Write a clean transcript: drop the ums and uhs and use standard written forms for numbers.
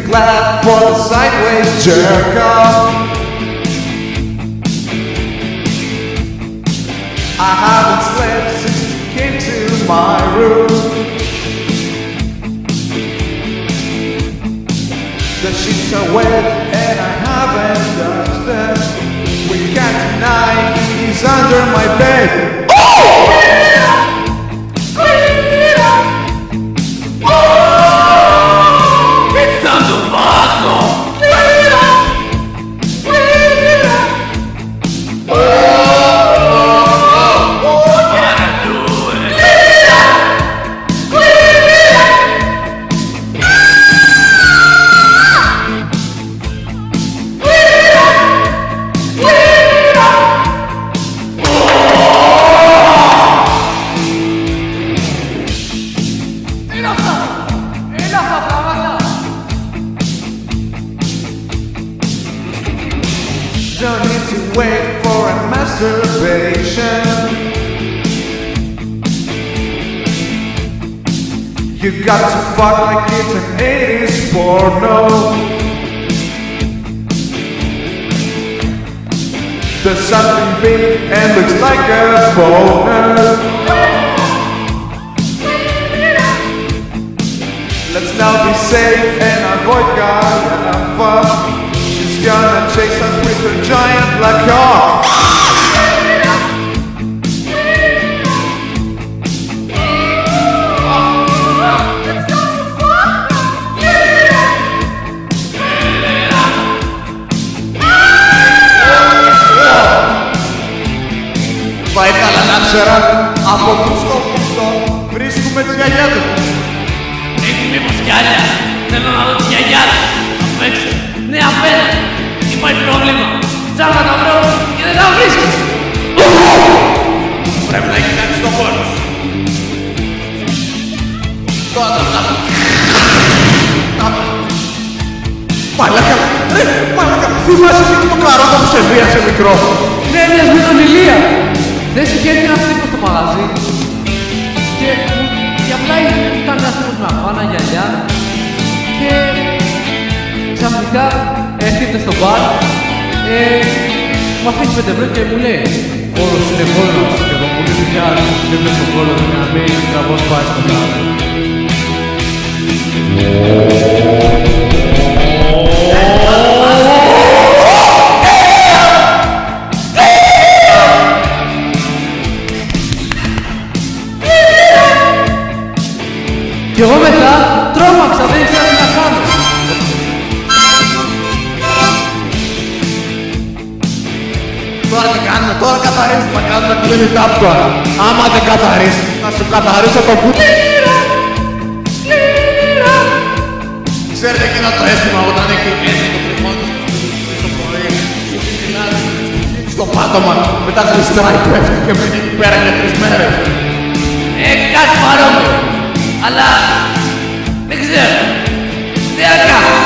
glad for the sideways jerkoff. I haven't slept since you came to my room. The sheets are wet and I haven't touched them. We can't deny he's under my bed. Don't need to wait for a masturbation. You got to fuck like it's an 80s porno. There's something big and looks like a bonus. Let's now be safe and avoid kaiafa. She's gonna chase us with her giant black cock. Θα ήθελα να ξέρα από πού στο πίσω βρίσκουμε τη γιαγιά του. Έχει μήπως κι άλλα. Θέλω να δω τη γιαγιά του. Απ' έξω. Ναι, απέναντι. Υπάρχει πρόβλημα. Ψάχνω να τα βρω και δεν τα βρίσκω. Πρέπει να έχει κάνει στον πόνο σου. Τώρα τα ψάχνω. Μαλάκα, ρε, μαλάκα, θυμάσαι και το καρότα που σε βίασε μικρό. Ναι, μοιας με τον Ηλία. Δεν σου είχε έρθει ένας τύπος στο μαγαζί και απλά ήταν ένας τύπος με αφάνα, γυαλιά και ξαφνικά έρχεται στο μπαρ, μου αφήνει 5 ευρώ και μου λέει «Όλος είναι μόνος και εγώ πολύ δουλειά δεν είμαι στον κόλλο του να μην τραβώς πάει στο κάτω». Κι εγώ μετά τρόμαξα, δεν ήξερα τι να κάνω. Τώρα τι κάνουμε, τώρα καθαρίζουμε, θα κάνουμε clean it up τώρα. Άμα δεν καθαρίσει, θα σου καθαρίσω το κουτί. Ξέρετε εκείνο το αίσθημα όταν έχει μέσα το κρυμόνι στο πρωί, στο πάτωμα, μετά γλιστράει, πέφτει και μείνει εκεί πέρα για 3 μέρες. Κάτι παρόμοιο. Αλλά δεν ξέρω. Δεν θα κάνω.